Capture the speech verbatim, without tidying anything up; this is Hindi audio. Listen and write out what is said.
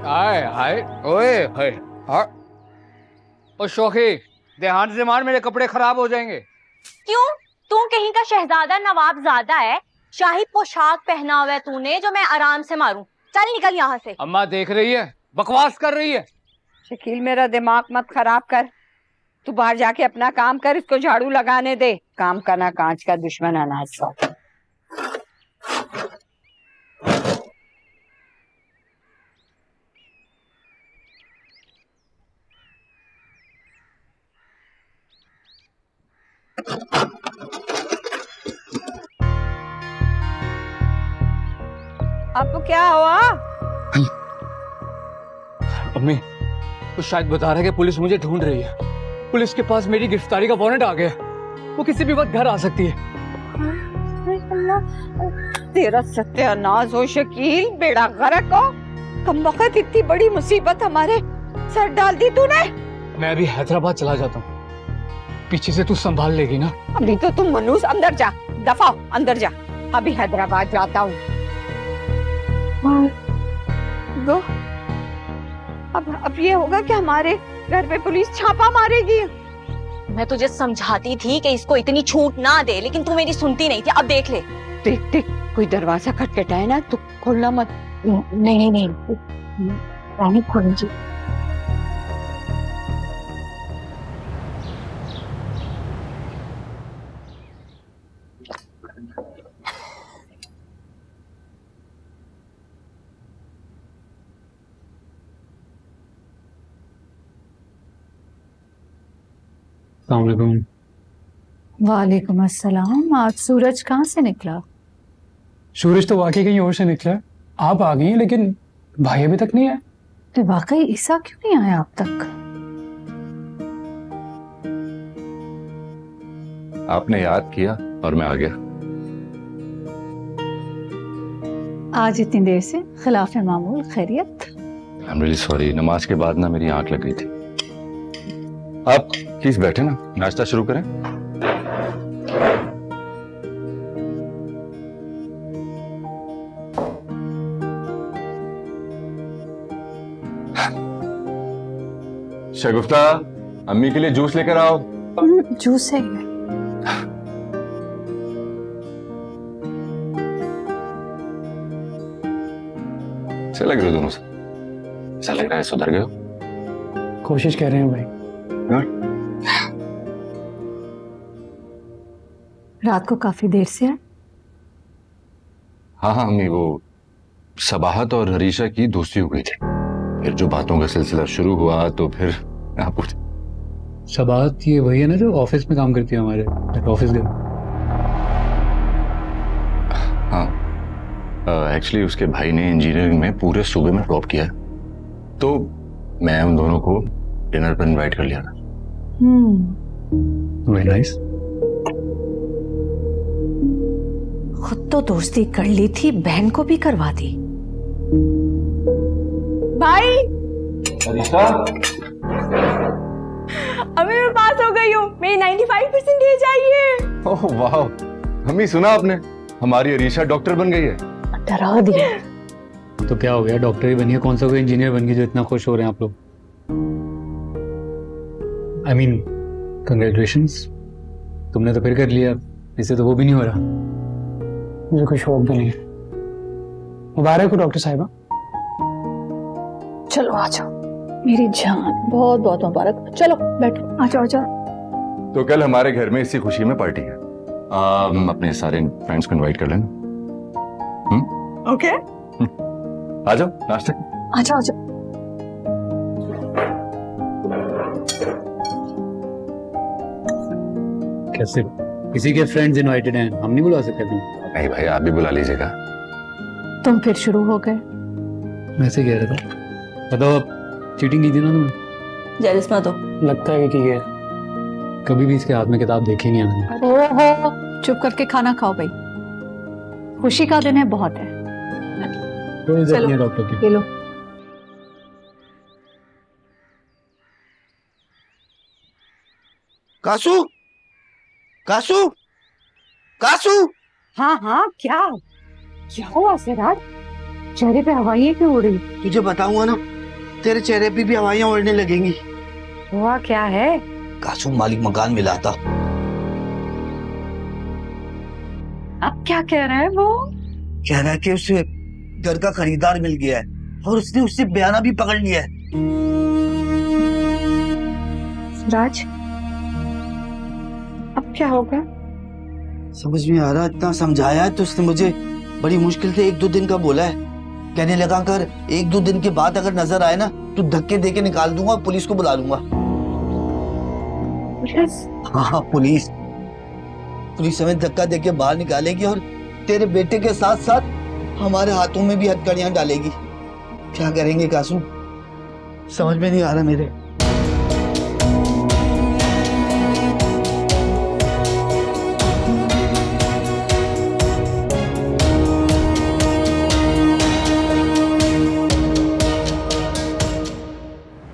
आए हाय ओए हाय हाँ। ओ शौकी ध्यान से मार, मेरे कपड़े खराब हो जाएंगे। क्यों? तू कहीं का शहजादा नवाबजादा है? शाही पोशाक पहना हुआ है तूने जो मैं आराम से मारूं। चल निकल यहाँ से। अम्मा देख रही है, बकवास कर रही है। शकील मेरा दिमाग मत खराब कर। तू बाहर जाके अपना काम कर, इसको झाड़ू लगाने दे। काम करना कांच का दुश्मन अनाज सा। अब क्या हुआ? अम्मी तो शायद बता रहे कि पुलिस मुझे ढूंढ रही है। पुलिस के पास मेरी गिरफ्तारी का वारंट आ गया, वो किसी भी वक्त घर आ सकती है। तेरा सत्यानाश हो शकील, बेड़ा गर्क हो। कम वक्त इतनी बड़ी मुसीबत हमारे सर डाल दी तूने। मैं अभी हैदराबाद चला जाता हूँ, पीछे से तू संभाल लेगी ना? अभी तो तुम मनूस अंदर जा, दफा अंदर जा। अभी हैदराबाद जाता हूँ। दो अब अब ये होगा कि हमारे घर पे पुलिस छापा मारेगी। मैं तुझे समझाती थी कि इसको इतनी छूट ना दे, लेकिन तू मेरी सुनती नहीं थी। अब देख ले। देख देख कोई दरवाजा खटखटाए ना तो खोलना मत। नहीं नहीं रानी खोल जी। वालेकुम अस्सलाम। आज सूरज कहाँ से निकला? सूरज तो वाकई कहीं और से निकला। आप आ गई हैं, लेकिन भाई अभी तक नहीं आया। तो वाकई ईसा क्यों नहीं आया अब तक? आपने याद किया और मैं आ गया। आज इतनी देर से खिलाफ मामूल खैरियत? आई एम रियली सॉरी, नमाज के बाद ना मेरी आंख लग गई थी। आप प्लीज बैठे ना, नाश्ता शुरू करें। शगुफ्ता, अम्मी के लिए जूस लेकर आओ। जूस है ये। से लग रहे हो दोनों से? ऐसा लग रहा है सुधर गए हो। कोशिश कर रहे हैं भाई। रात को काफी देर से है? हाँ हाँ अम्मी, वो सबाहत और हरीशा की दोस्ती हो गई थी, फिर जो बातों का सिलसिला शुरू हुआ तो फिर आप पूछ। सबाहत ये वही है ना जो ऑफिस में काम करती है हमारे ऑफिस गए? हाँ एक्चुअली uh, उसके भाई ने इंजीनियरिंग में पूरे सूबे में टॉप किया है, तो मैं उन दोनों को डिनर पर इनवाइट कर लिया था। Hmm very nice. खुद तो दोस्ती कर ली थी, बहन को भी करवा दी। भाई हरीशा, अभी मैं पास हो गई हूँ, मेरी पचानवे परसेंटेज आई है। ओह वाह, अम्मी सुना आपने, हमारी हरीशा डॉक्टर बन गई है। डरा दिया। तो क्या हो गया, डॉक्टर ही बनी है, कौन सा कोई इंजीनियर बन गई जो इतना खुश हो रहे हैं आप लोग? आई मीन कंग्रेचुलेशंस, तुमने तो फिर कर लिया, इससे तो वो भी नहीं हो रहा। मुझे कोई शौक भी नहीं है। मुबारक हो डॉक्टर साहिबा। चलो आ जाओ मेरी जान, बहुत बहुत मुबारक। चलो बैठो, आ जाओ आ जाओ। तो कल हमारे घर में इसी खुशी में पार्टी है, हम अपने सारे फ्रेंड्स को इनवाइट कर लेना। ओके आ जाओ नाश्ता। आ जाओ आ जाओ। कैसे किसी के फ्रेंड्स इनवाइटेड हैं, हम नहीं बुला सकते तुम? नहीं भाई, आप भी बुला लीजिएगा। तुम फिर शुरू हो गए। वैसे कह रहा था, बताओ अब चीटिंग की थी ना तुमने? जेलस मत हो। लगता है कि है, कभी भी इसके हाथ में किताब देखी नहीं मैंने। ओहो, चुप करके खाना खाओ भाई, खुशी का दिन है, बहुत है। कोई इज्जत नहीं है डॉक्टर की। ये लो। कासू, कासू, कासू। हाँ हाँ क्या क्या हुआ सिराज? चेहरे पे हवाइयाँ क्यों उड़ रही? तुझे बताऊंगा ना, तेरे चेहरे पे भी हवाइयां उड़ने लगेंगी। हुआ क्या है? कासू मालिक मकान मिला था। अब क्या कह रहा है वो? कह रहा है कि उसे घर का खरीदार मिल गया है और उसने उससे बयाना भी पकड़ लिया है। राज, अब क्या होगा? समझ में आ रहा, इतना समझाया है तो उसने मुझे बड़ी मुश्किल से एक दो दिन का बोला है। कहने लगा कर एक दो दिन के बाद अगर नजर आए ना तो धक्के देके निकाल दूंगा, पुलिस को बुला लूंगा। पुलिस? हाँ हाँ पुलिस पुलिस हमें धक्का देके बाहर निकालेगी और तेरे बेटे के साथ साथ हमारे हाथों में भी हथकड़ियां डालेगी। क्या करेंगे कासू, समझ में नहीं आ रहा मेरे।